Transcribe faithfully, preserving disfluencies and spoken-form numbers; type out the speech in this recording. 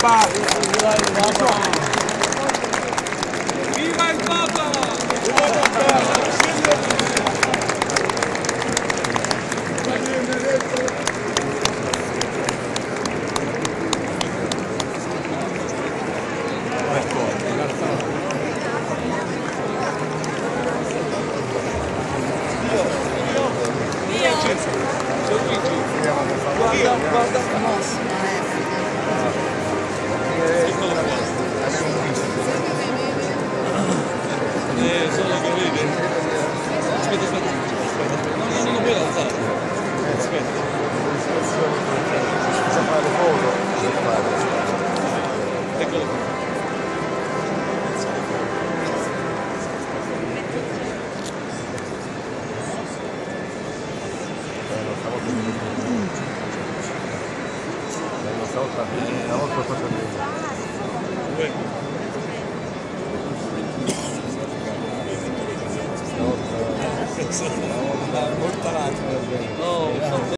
Papa! Viva il Papa! Guarda, guarda. Eccolo qua. Eh, solo che vedi. Aspetta, aspetta, aspetta. No, no, non lo puoi alzare. Aspetta. Senza fare foto. Eccolo qua. Stavolta stavolta faccio bene. Stavolta molto avanti per bene.